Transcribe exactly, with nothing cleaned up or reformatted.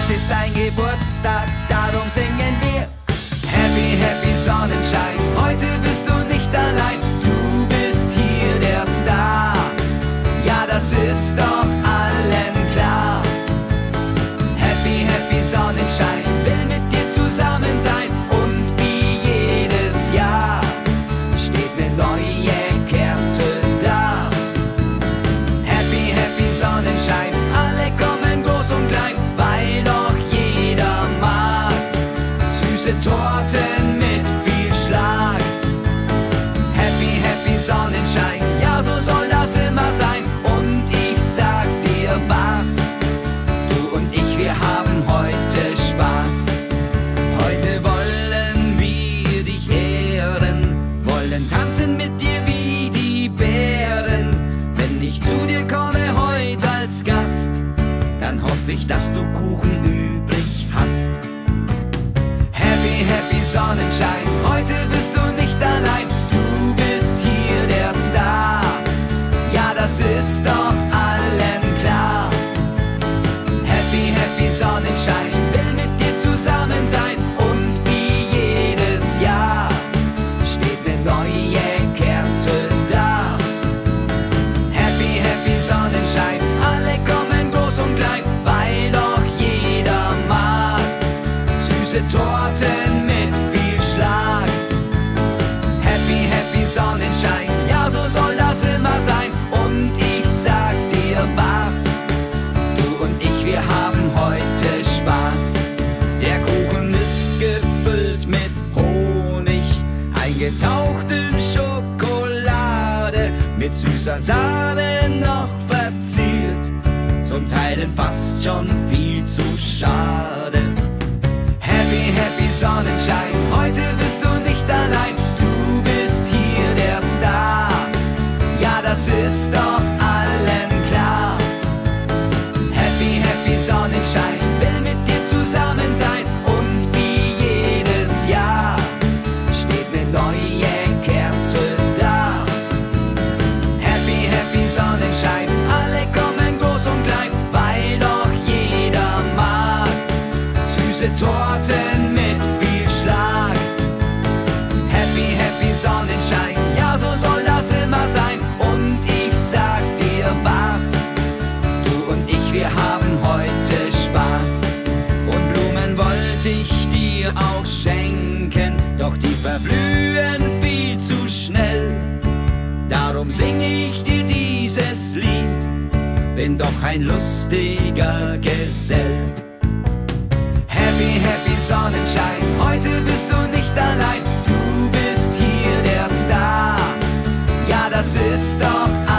Heute ist dein Geburtstag, darum singen wir Happy, happy Sonnenschein. Heute bist du nicht allein, du bist hier der Star. Ja, das ist doch allen klar. Happy, happy Sonnenschein, will mit dir zusammen sein. Und wie jedes Jahr steht eine neue Kerze da. Happy, happy Sonnenschein, alle kommen groß und klein, weil doch jeder mag süße Torten mit viel Schlag. Happy, happy Sonnenschein, ja, so soll das immer sein. Und ich sag dir was, du und ich, wir haben heute Spaß. Heute wollen wir dich ehren, wollen tanzen mit dir wie die Bären. Wenn ich zu dir komme heute als Gast, dann hoffe ich, dass du Kuchen übrig hast. Happy, happy Sonnenschein, heute bist du nicht allein, du bist hier der Star. Ja, das ist doch allen klar. Happy, happy Sonnenschein, will mit dir zusammen sein. Und wie jedes Jahr steht eine neue Kerze da. Happy, happy Sonnenschein, alle kommen groß und klein, weil doch jeder mag süße Torten mit viel Schlag. Happy, happy Sonnenschein, ja, so soll das immer sein. Und ich sag dir was, du und ich, wir haben heute Spaß. Der Kuchen ist gefüllt mit Honig, eingetaucht in Schokolade, mit süßer Sahne noch verziert, zum Teilen fast schon viel zu schade. Happy, happy Sonnenschein, heute bist du nicht allein, du bist hier der Star. Ja, das ist doch allen klar. Happy, happy Sonnenschein, will mit dir zusammen sein. Und wie jedes Jahr steht eine neue Kerze da. Happy, happy Sonnenschein, alle kommen groß und klein, weil doch jeder mag süße Torten mit viel Schlag. Happy, happy Sonnenschein, ja, so soll das immer sein. Und ich sag dir was, du und ich, wir haben heute Spaß. Und Blumen wollte ich dir auch schenken, doch die verblühen viel zu schnell. Darum sing ich dir dieses Lied, bin doch ein lustiger Gesell. Happy, happy Sonnenschein, heute bist du nicht allein, du bist hier der Star. Ja, das ist doch